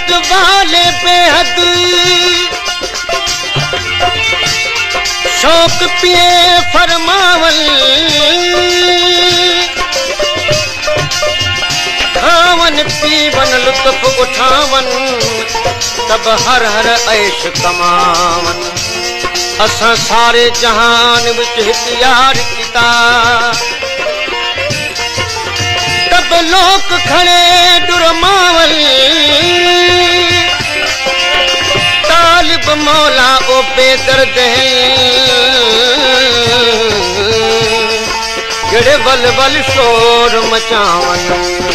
इश्क वाले बेहद शौक पिए फरमावल खावन पीवन लुत्फ उठावन तब हर हर ऐश कमावन असां सारे जहान विच हिक यार किता तब लोक खड़े डुरमावल तालिब मौला ओ बेदर्द गिड़े बल बल शोर मचावन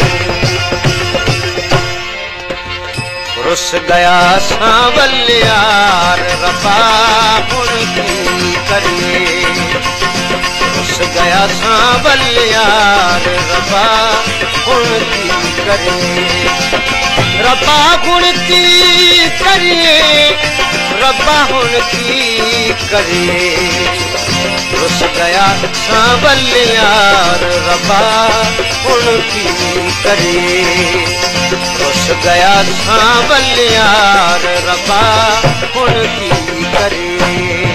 रुस गया सांवल यार रब्बा हुण की करिए रुस गया सांवल यार रब्बा हुण की करिए रब्बा हुण की करिए रब्बा हुण की करिए रुस गया सांवल यार रब्बा हुण की करिए रुस गया सांवल यार रब्बा हुण की करिए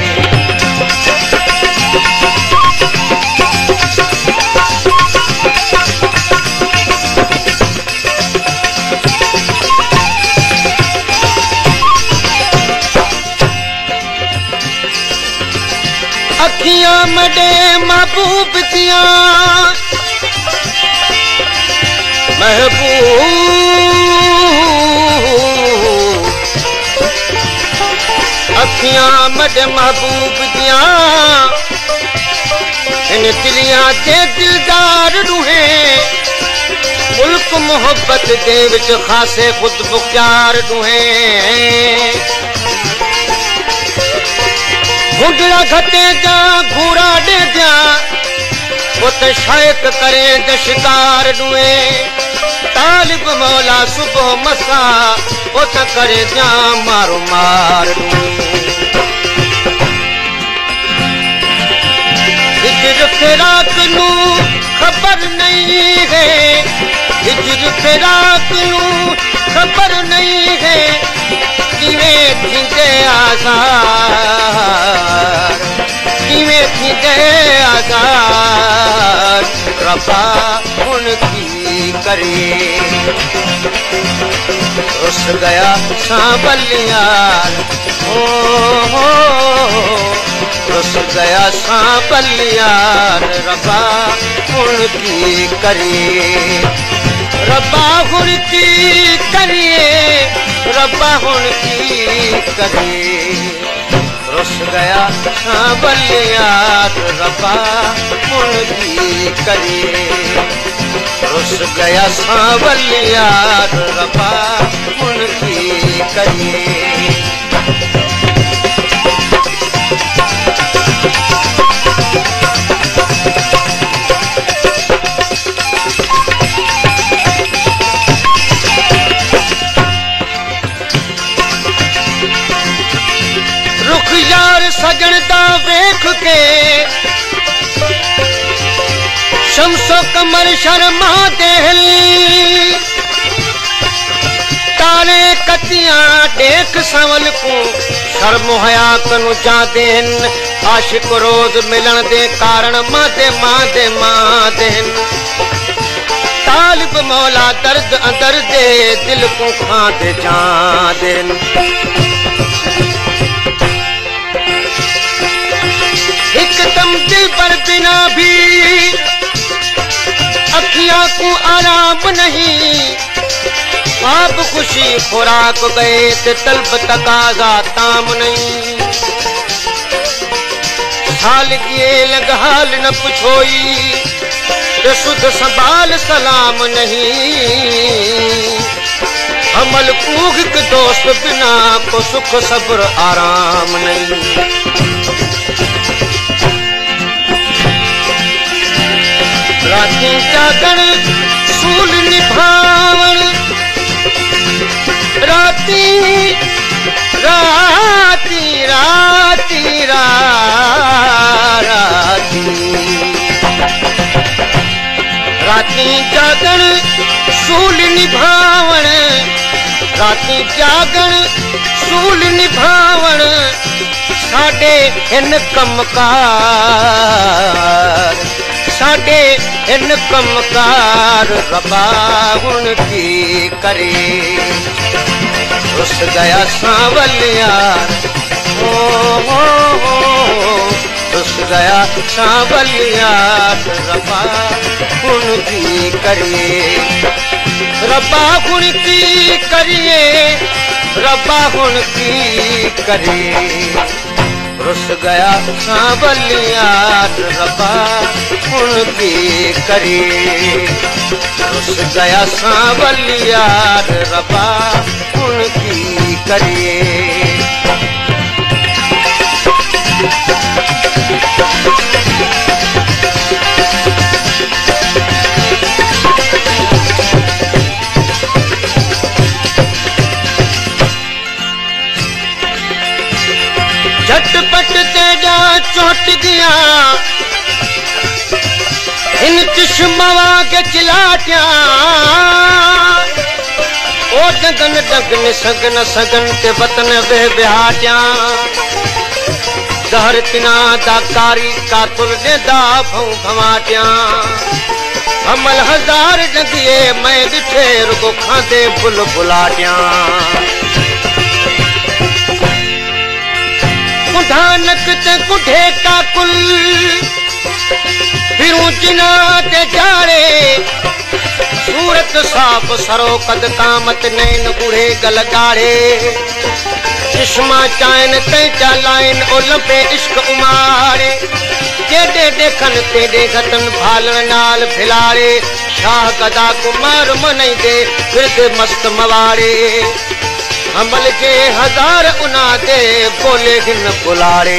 अखियां मडे महबूब दिया महबूब अखियां मडे महबूब दिया इन दिलियां दे दिलदार रूहे मुल्क मोहब्बत दे विच खासे खुद मुख्तार रूहे घुंडड़ा घटे जा घूरा दे जा वो तो शायक करे द शिकार डुए तालिब मौला सुबह मसा वो तो करे जा मारो मार डुए हिजर फिराक नू खबर नहीं है हिजर फिराक नू खबर नहीं है किवें थींदे आज़ाद किवें थींदे आज़ाद रब्बा हुण की करिए रुस गया सांवल यार हो रुस गया सांवल यार रब्बा हुण की करिए रब्बा हुण की करिए रब्बा हुण की करिए रुस गया सांवल यार रब्बा हुण की करिए रुस गया सांवल यार रब्बा हुण की करिए सजन दा वेख के शमसो कमर शर्मा दिल तारे कतियां देख संवल को शर्म हया कनु जाते आशिक रोज मिलन दे कारण मादे मादे मादे तालिब मौला दर्द अंदर दे दिल को खाते जाते एकदम दिल पर बिना भी अखियां को आराम नहीं आप खुशी खुराक गए ते तलब तकाजा ताम नहीं साल किए लगहाल न पुछोई ते सुध संभाल सलाम नहीं अमल कूग के दोस्त बिना को सुख सब्र आराम नहीं राती जागण सूल निभावण राती राती राती राती राती जागण सूल निभावण राती जागण सूल निभावण साडे इन कमकार साडे इन कमकार रबा हुण की करे रुस गया सांवल यार रुस गया सांवल यार रबा हुण की करिए रब्बा हुण की करिए रब्बा हुण की करिए रुस गया सांवल यार रब्बा हुण की करिए रुस गया सांवल यार रब्बा हुण की करिए झटपट तेजा चोट दिया इन चश्मवा के चिलाटिया ओ जगन डगन सगन सगन ते वतन वे बिहाटिया दहर तिना दाकारी कातुल ने दा भऊ भवाटिया अमल हजार जगिए मैं दिठे रुको खादे बुल बुलाटिया कुठानक ते कुठे का कुल फिरूं जिना ते जाड़े सूरत साफ सरो कद कामत नैन बूढ़े गल गाड़े चश्मा चाइन तै चालाइन ओलंपे इश्क उमारे केडे देखन तेडे गतन भालन नाल फिलाड़े शाह गदा कुमार मनई दे फिरदे मस्त मवाड़े अमल के हजार उना दे बोले गिन बुलाड़े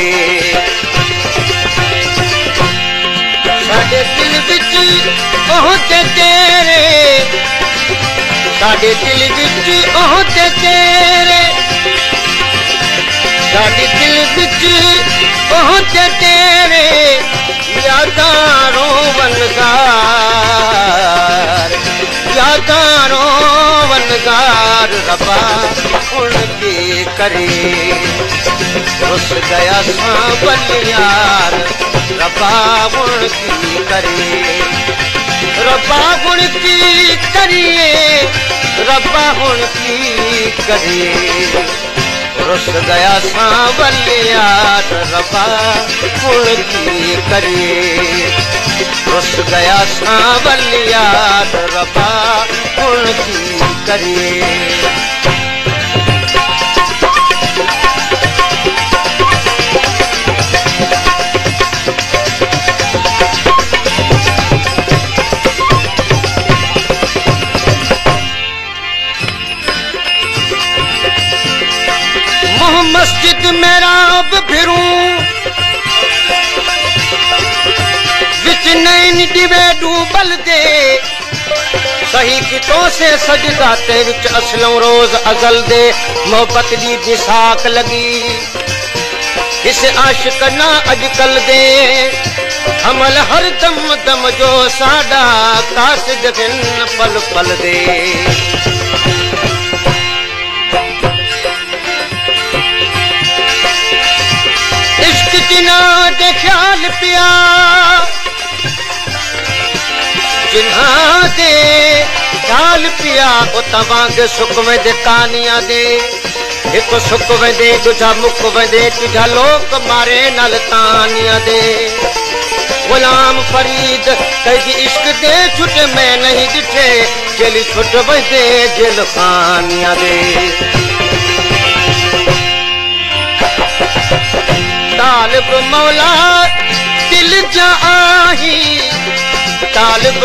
साडे दिल विच ओहते तेरे साडे दिल विच ओहते तेरे साडे दिल विच ओहते तेरे यादारो वनगार यादारो वनगार रबा हुण की करे रुस गया सांवल यार रबा हुण की करे रबा हुण की करिए रबा हुण की करिए रुस गया सांवल यार रबा हुण की करिए रुस गया सांवल यार रबा हुण की करिए मस्जिद में राब फिरूं विच नैन दिवे डूबल दे सही कितों से सजदा ते विच असलों रोज अजल दे मोहब्बत दी बिसाक लगी इस आशिक ना अजकल दे अमल हर दम दम जो साडा कासिद बिन पल पल दे जिना दे ख्याल पिया जिन्हा दे ख्याल पिया ओ तवांगे सुख में दे कानिया दे एक सुख में दे तुझा मुख में दे तुझा लोक मारे नल तानिया दे गुलाम फरीद कई इश्क दे छुट में नहीं दिठे जेल छुट बदे जेल खानिया दे तालिब मौला दिल जा आही तालिब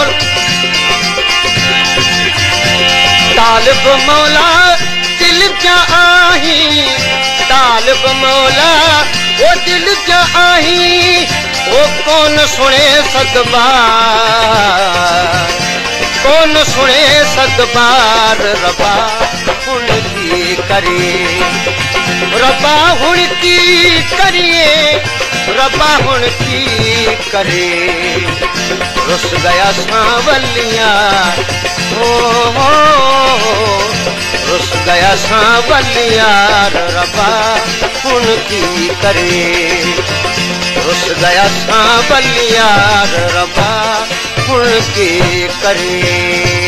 मौला दिल जा आही तालिब मौला वो दिल जा आही वो कौन सुने सदबार कौन सुने सदबार रबा हुण की करे रबा हुण की करिए रबा हुण की करे रुस गया सांवल यार रुस गया सांवल यार रबा हुन की करे। रुस गया सांवल यार रबा हुन की करे।